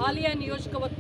హాలియా నియోజకవర్గ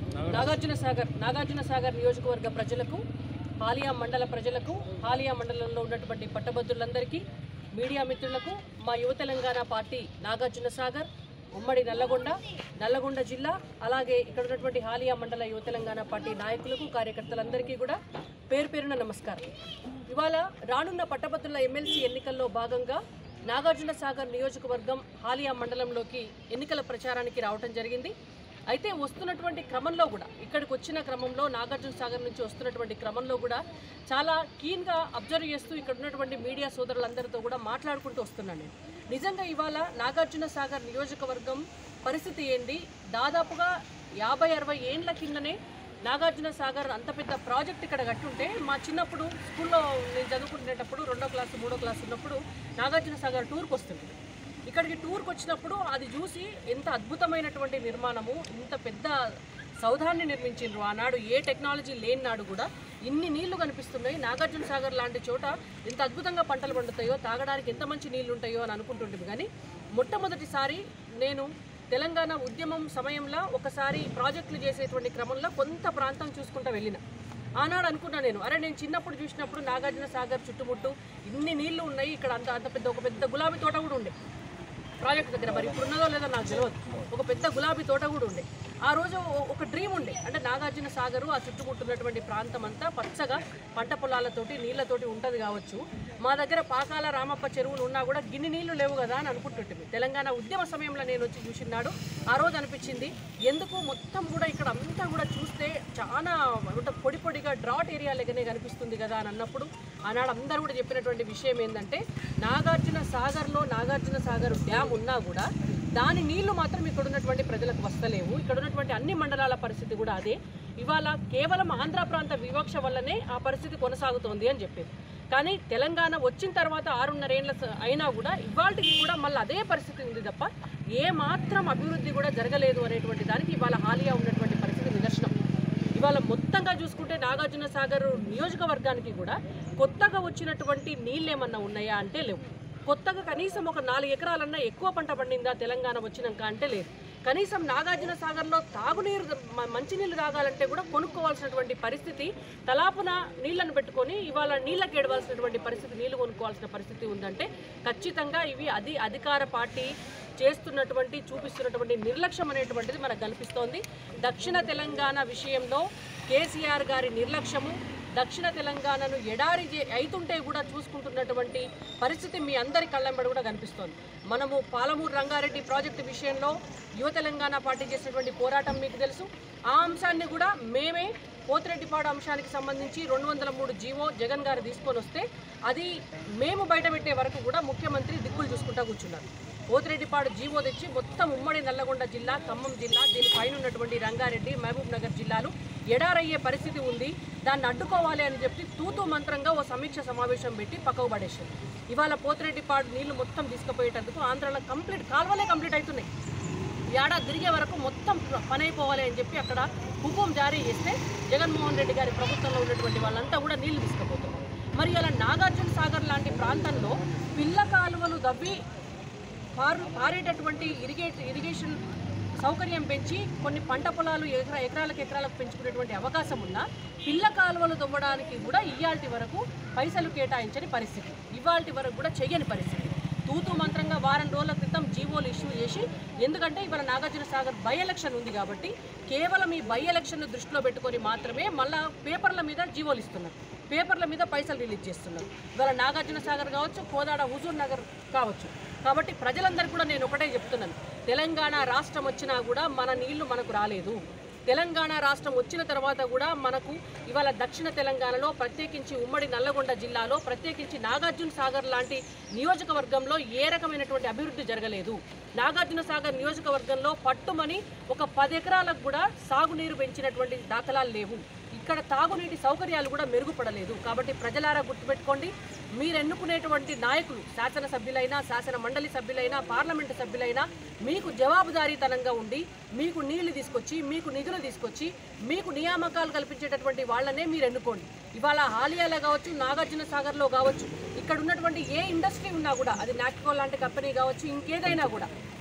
నాగార్జున సాగర్ నియోజకవర్గ ప్రజలకు, హాలియా మండల ప్రజలకు, హాలియా మండలంలో ఉన్నటువంటి పట్టభద్రులందరికీ, మీడియా మిత్రులకు, మా యువ తెలంగాణ పార్టీ నాగార్జున సాగర్ ఉమ్మడి నల్లగొండ జిల్లా, అలాగే ఇక్కడ ఉన్నటువంటి హాలియా మండల యువ తెలంగాణ పార్టీ నాయకులకు, కార్యకర్తలందరికీ కూడా పేరు పేరున నమస్కారం. ఇవాళ రానున్న పట్టభద్రుల ఎమ్మెల్సీ ఎన్నికల్లో భాగంగా నాగార్జున సాగర్ నియోజకవర్గం హాలియా మండలంలోకి ఎన్నికల ప్రచారానికి రావడం జరిగింది. అయితే వస్తున్నటువంటి క్రమంలో కూడా, ఇక్కడికి వచ్చిన క్రమంలో, నాగార్జున సాగర్ నుంచి వస్తున్నటువంటి క్రమంలో కూడా చాలా కీన్గా అబ్జర్వ్ చేస్తూ ఇక్కడ ఉన్నటువంటి మీడియా సోదరులందరితో కూడా మాట్లాడుకుంటూ వస్తున్నాను నేను. నిజంగా ఇవాళ నాగార్జున సాగర్ నియోజకవర్గం పరిస్థితి ఏంది? దాదాపుగా 50-60 ఏండ్ల కిందనే నాగార్జున సాగర్ అంత పెద్ద ప్రాజెక్ట్ ఇక్కడ కట్టుంటే, మా చిన్నప్పుడు స్కూల్లో నేను చదువుకునేటప్పుడు 2వ క్లాసు 3వ క్లాసు ఉన్నప్పుడు నాగార్జున సాగర్ టూర్కి వస్తుంది. ఇక్కడికి టూర్కి వచ్చినప్పుడు అది చూసి ఎంత అద్భుతమైనటువంటి నిర్మాణము, ఇంత పెద్ద సౌధాన్ని నిర్మించిండ్రు. ఆనాడు ఏ టెక్నాలజీ లేని నాడు కూడా ఇన్ని నీళ్లు కనిపిస్తున్నాయి. నాగార్జున సాగర్ లాంటి చోట ఎంత అద్భుతంగా పంటలు పండుతాయో, తాగడానికి ఎంత మంచి నీళ్లు ఉంటాయో అని అనుకుంటుంటుంది. కానీ మొట్టమొదటిసారి నేను తెలంగాణ ఉద్యమం సమయంలో ఒకసారి ప్రాజెక్టులు చేసేటువంటి క్రమంలో కొంత ప్రాంతం చూసుకుంటూ వెళ్ళిన. ఆనాడు అనుకున్నా నేను, అరే నేను చిన్నప్పుడు చూసినప్పుడు నాగార్జున సాగర్ చుట్టుముట్టు ఇన్ని నీళ్లు ఉన్నాయి, ఇక్కడ అంత పెద్ద ఒక పెద్ద గులాబీ తోట కూడా ఉండే ప్రాజెక్ట్ దగ్గర. మరి ఇప్పుడు ఉన్నదో లేదో నాకు తెలియదు. ఒక పెద్ద గులాబీ తోట కూడా ఉండే. ఆ రోజు ఒక డ్రీమ్ ఉండే, అంటే నాగార్జున సాగరు ఆ చుట్టుముట్టున్నటువంటి ప్రాంతం అంతా పచ్చగా పంట పొలాలతోటి నీళ్లతోటి ఉంటుంది కావచ్చు. మా దగ్గర పాకాల రామప్ప చెరువులు ఉన్నా కూడా గిన్ని నీళ్లు లేవు కదా అని అనుకుంటుంటుంది. తెలంగాణ ఉద్యమ సమయంలో నేను వచ్చి చూసినాడు. ఆ రోజు అనిపించింది, ఎందుకు మొత్తం కూడా ఇక్కడ అంతా కూడా చూస్తే చాలా పొడి పొడిగా డ్రాట్ ఏరియా లెక్కనే కనిపిస్తుంది కదా అని అన్నప్పుడు, ఆనాడు అందరూ కూడా చెప్పినటువంటి విషయం ఏంటంటే, నాగార్జున సాగర్ డ్యామ్ ఉన్నా కూడా దాని నీళ్లు మాత్రం ఇక్కడ ఉన్నటువంటి ప్రజలకు వస్తలేవు. ఇక్కడ ఉన్నటువంటి అన్ని మండలాల పరిస్థితి కూడా అదే. ఇవాళ కేవలం ఆంధ్ర ప్రాంత వివక్ష వల్లనే ఆ పరిస్థితి కొనసాగుతోంది అని చెప్పేది. కానీ తెలంగాణ వచ్చిన తర్వాత 6.5 ఏళ్ల అయినా కూడా ఇవాళకి కూడా మళ్ళీ అదే పరిస్థితి ఉంది తప్ప ఏ మాత్రం అభివృద్ధి కూడా జరగలేదు అనేటువంటి దానికి ఇవాళ హాలియా ఉన్నటువంటి పరిస్థితి నిదర్శనం. ఇవాళ మొత్తంగా చూసుకుంటే నాగార్జున సాగర్ నియోజకవర్గానికి కూడా కొత్తగా వచ్చినటువంటి నీళ్ళు ఏమన్నా ఉన్నాయా అంటే లేవు. కొత్తగా కనీసం ఒక 4 ఎకరాలన్నా ఎక్కువ పంట పండిందా తెలంగాణ వచ్చినాక అంటే లేదు. కనీసం నాగార్జున సాగర్లో తాగునీరు, మంచినీళ్ళు తాగాలంటే కూడా కొనుక్కోవాల్సినటువంటి పరిస్థితి, తలాపున నీళ్లను పెట్టుకొని ఇవాళ నీళ్ళకి ఏడవలసినటువంటి పరిస్థితి, నీళ్లు కొనుక్కోవాల్సిన పరిస్థితి ఉందంటే ఖచ్చితంగా ఇవి అధికార పార్టీ చూపిస్తున్నటువంటి నిర్లక్ష్యం అనేటువంటిది మనకు కనిపిస్తోంది. దక్షిణ తెలంగాణ విషయంలో కేసీఆర్ గారి నిర్లక్ష్యము, దక్షిణ తెలంగాణను ఎడారి అయితుంటే కూడా చూసుకుంటున్నటువంటి పరిస్థితి మీ అందరి కళ్ళెంబడి కూడా కనిపిస్తోంది. మనము పాలమూరు రంగారెడ్డి ప్రాజెక్టు విషయంలో యువ తెలంగాణ పార్టీ చేసినటువంటి పోరాటం మీకు తెలుసు. ఆ అంశాన్ని కూడా మేమే పోతిరెడ్డిపాడు అంశానికి సంబంధించి 203 జీవో జగన్ గారు తీసుకొని వస్తే అది మేము బయటపెట్టే వరకు కూడా ముఖ్యమంత్రి దిక్కులు చూసుకుంటూ కూర్చున్నారు. పోతిరెడ్డిపాడు జీవో తెచ్చి మొత్తం ఉమ్మడి నల్లగొండ జిల్లా, ఖమ్మం జిల్లా, దీనిపైన ఉన్నటువంటి రంగారెడ్డి, మహబూబ్ నగర్ జిల్లాలు ఎడారయ్యే పరిస్థితి ఉంది, దాన్ని అడ్డుకోవాలి అని చెప్పి తూతూ మంత్రంగా ఓ సమీక్ష సమావేశం పెట్టి పక్కకు పడేశారు. ఇవాళ పోతిరెడ్డిపాడు నీళ్లు మొత్తం తీసుకుపోయేటందుకు ఆంధ్రాలో కాలువలే కంప్లీట్ అవుతున్నాయి. ఏడాది తిరిగే వరకు మొత్తం పని అయిపోవాలి అని చెప్పి అక్కడ హుకుం జారీ చేస్తే జగన్మోహన్ రెడ్డి గారి ప్రభుత్వంలో ఉన్నటువంటి వాళ్ళంతా కూడా నీళ్లు తీసుకుపోతున్నారు. మరి అలా నాగార్జున సాగర్ లాంటి ప్రాంతంలో పిల్ల కాలువలు దవ్వి పారేటటువంటి ఇరిగేషన్ సౌకర్యం పెంచి కొన్ని పంట పొలాలు ఎకరాలకు పెంచుకునేటువంటి అవకాశం ఉన్నా పిల్ల కాలువలు తవ్వడానికి కూడా ఇవాల్టి వరకు పైసలు కేటాయించని పరిస్థితి, ఇవాల్టి వరకు కూడా చెయ్యని పరిస్థితి. తూతూ మంత్రంగా వారం రోజుల క్రితం జీవోలు ఇష్యూ చేసి, ఎందుకంటే ఇవాళ నాగార్జున సాగర్ బై ఎలక్షన్ ఉంది కాబట్టి కేవలం ఈ బై ఎలక్షన్ను దృష్టిలో పెట్టుకొని మాత్రమే మళ్ళా పేపర్ల మీద జీవోలు ఇస్తున్నారు, పేపర్ల మీద పైసలు రిలీజ్ చేస్తున్నారు. ఇవాళ నాగార్జున సాగర్ కావచ్చు, కోదాడ, హుజూర్ నగర్ కావచ్చు. కాబట్టి ప్రజలందరికీ కూడా నేను ఒకటే చెప్తున్నాను, తెలంగాణ రాష్ట్రం వచ్చినా కూడా మన నీళ్లు మనకు రాలేదు. తెలంగాణ రాష్ట్రం వచ్చిన తర్వాత కూడా మనకు ఇవాళ దక్షిణ తెలంగాణలో, ప్రత్యేకించి ఉమ్మడి నల్లగొండ జిల్లాలో, ప్రత్యేకించి నాగార్జున సాగర్ లాంటి నియోజకవర్గంలో ఏ రకమైనటువంటి అభివృద్ధి జరగలేదు. నాగార్జున సాగర్ నియోజకవర్గంలో పట్టుమని ఒక 10 ఎకరాలకు కూడా సాగునీరు పెంచినటువంటి దాఖలాలు లేవు. ఇక్కడ తాగునీటి సౌకర్యాలు కూడా మెరుగుపడలేదు. కాబట్టి ప్రజలారా గుర్తుపెట్టుకోండి, మీరు ఎన్నుకునేటువంటి నాయకులు, శాసనసభ్యులైనా, శాసన మండలి సభ్యులైనా, పార్లమెంటు సభ్యులైనా మీకు జవాబుదారీతనంగా ఉండి, మీకు నీళ్లు తీసుకొచ్చి, మీకు నిధులు తీసుకొచ్చి, మీకు నియామకాలు కల్పించేటటువంటి వాళ్ళనే మీరు ఎన్నుకోండి. ఇవాళ హాలియాలో కావచ్చు, నాగార్జున సాగర్లో కావచ్చు, ఇక్కడ ఉన్నటువంటి ఏ ఇండస్ట్రీ ఉన్నా కూడా, అది నాక్కో లాంటి కంపెనీ కావచ్చు, ఇంకేదైనా కూడా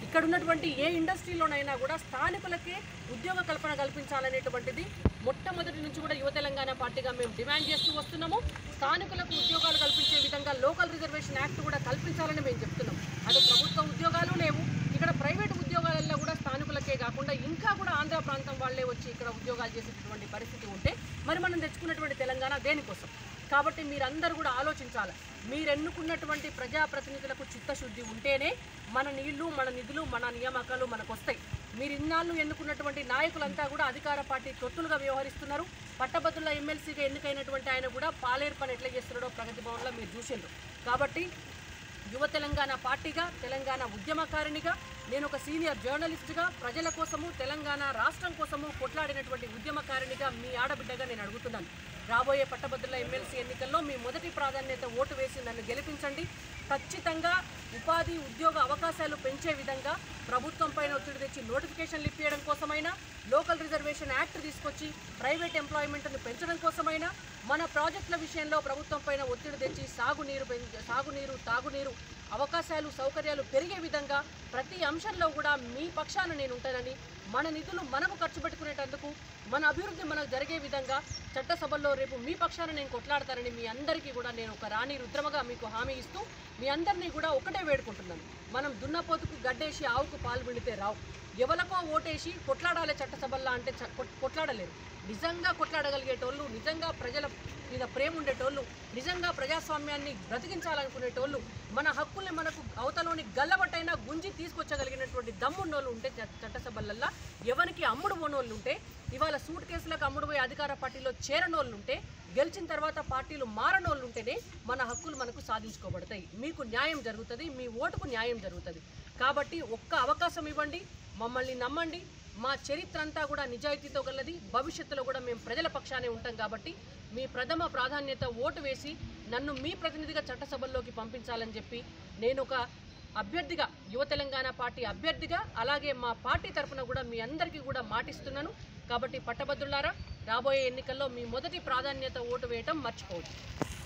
ఇక్కడ ఉన్నటువంటి ఏ ఇండస్ట్రీలోనైనా కూడా స్థానికులకే ఉద్యోగ కల్పన కల్పించాలనేటువంటిది మొట్టమొదటి నుంచి కూడా యువ తెలంగాణ పార్టీగా మేము డిమాండ్ చేస్తూ వస్తున్నాము. స్థానికులకు ఉద్యోగాలు కల్పించే విధంగా లోకల్ రిజర్వేషన్ యాక్ట్ కూడా కల్పించాలని మేము చెప్తున్నాం. అటు ప్రభుత్వ ఉద్యోగాలు లేవు, ఇక్కడ ప్రైవేట్ ఉద్యోగాలలో కూడా స్థానికులకే కాకుండా ఇంకా కూడా ఆంధ్ర ప్రాంతం వాళ్ళే వచ్చి ఇక్కడ ఉద్యోగాలు చేసేటటువంటి పరిస్థితి ఉంటే మరి మనం తెచ్చుకున్నటువంటి తెలంగాణ దేనికోసం? కాబట్టి మీరందరూ కూడా ఆలోచించాలి. మీరు ఎన్నుకున్నటువంటి ప్రజాప్రతినిధులకు చిత్తశుద్ధి ఉంటేనే మన నీళ్లు, మన నిధులు, మన నియామకాలు మనకు వస్తాయి. మీరు ఇన్నాళ్ళు ఎన్నుకున్నటువంటి నాయకులంతా కూడా అధికార పార్టీ తొత్తులుగా వ్యవహరిస్తున్నారు. పట్టభద్రుల ఎమ్మెల్సీగా ఎన్నికైనటువంటి ఆయన కూడా పాలేరు పని ఎట్లా చేస్తున్నాడో ప్రగతి భవన్లో మీరు చూసిండ్రు. కాబట్టి యువ తెలంగాణ పార్టీగా, తెలంగాణ ఉద్యమకారిణిగా, నేను ఒక సీనియర్ జర్నలిస్టుగా, ప్రజల కోసము, తెలంగాణ రాష్ట్రం కోసము కొట్లాడినటువంటి ఉద్యమకారిణిగా మీ ఆడబిడ్డగా నేను అడుగుతున్నాను. రాబోయే పట్టభద్రుల ఎమ్మెల్సీ ఎన్నికల్లో మీ మొదటి ప్రాధాన్యత ఓటు వేసి నన్ను గెలిపించండి. ఖచ్చితంగా ఉపాధి, ఉద్యోగ అవకాశాలు పెంచే విధంగా ప్రభుత్వం పైన ఒత్తిడి తెచ్చి నోటిఫికేషన్లు ఇప్పించడం కోసమైనా, లోకల్ రిజర్వేషన్ యాక్ట్ తీసుకొచ్చి ప్రైవేట్ ఎంప్లాయ్మెంట్ను పెంచడం కోసమైనా, మన ప్రాజెక్టుల విషయంలో ప్రభుత్వం పైన ఒత్తిడి తెచ్చి సాగునీరు, తాగునీరు అవకాశాలు, సౌకర్యాలు పెరిగే విధంగా ప్రతి అంశంలో కూడా మీ పక్షాన నేను ఉంటానని, మన నిధులు మనకు ఖర్చు పెట్టుకునేటందుకు, మన అభివృద్ధి మనకు జరిగే విధంగా చట్టసభల్లో రేపు మీ పక్షాన నేను కొట్లాడతానని మీ అందరికీ కూడా నేను ఒక రాణి రుద్రమగా మీకు హామీ ఇస్తూ మీ అందరినీ కూడా ఒకటే వేడుకుంటున్నాను. మనం దున్నపోతుకు గడ్డేసి ఆవుకు పాలు పిండితే రావు. ఎవరికో ఓటేసి కొట్లాడాలి చట్టసభల్లో అంటే కొట్లాడలేరు. నిజంగా కొట్లాడగలిగేటోళ్ళు, నిజంగా ప్రజల మీద ప్రేమ ఉండేటోళ్ళు, నిజంగా ప్రజాస్వామ్యాన్ని బ్రతికించాలనుకునేటోళ్ళు, మన హక్కుల్ని మనకు అవతలోని గల్లబట్టైనా గుంజి తీసుకొచ్చగలిగినటువంటి దమ్మున్నోళ్ళు ఉంటే చట్టసభలల్లో, ఎవరికి అమ్ముడు పోనోళ్ళు ఉంటే, ఇవాళ సూట్ కేసులకు అమ్ముడు పోయి అధికార పార్టీలో చేరనోళ్ళు ఉంటే, గెలిచిన తర్వాత పార్టీలు మారనోళ్ళు ఉంటేనే మన హక్కులు మనకు సాధించుకోబడతాయి. మీకు న్యాయం జరుగుతుంది, మీ ఓటుకు న్యాయం జరుగుతుంది. కాబట్టి ఒక్క అవకాశం ఇవ్వండి, మమ్మల్ని నమ్మండి. మా చరిత్ర అంతా కూడా నిజాయితీతో గలది. భవిష్యత్తులో కూడా మేము ప్రజల పక్షానే ఉంటాం. కాబట్టి మీ ప్రథమ ప్రాధాన్యత ఓటు వేసి నన్ను మీ ప్రతినిధిగా చట్టసభల్లోకి పంపించాలని చెప్పి నేను ఒక అభ్యర్థిగా, యువ తెలంగాణ పార్టీ అభ్యర్థిగా, అలాగే మా పార్టీ తరఫున కూడా మీ అందరికీ కూడా మాటిస్తున్నాను. కాబట్టి పట్టభద్రులారా, రాబోయే ఎన్నికల్లో మీ మొదటి ప్రాధాన్యత ఓటు వేయటం మర్చిపోవద్దు.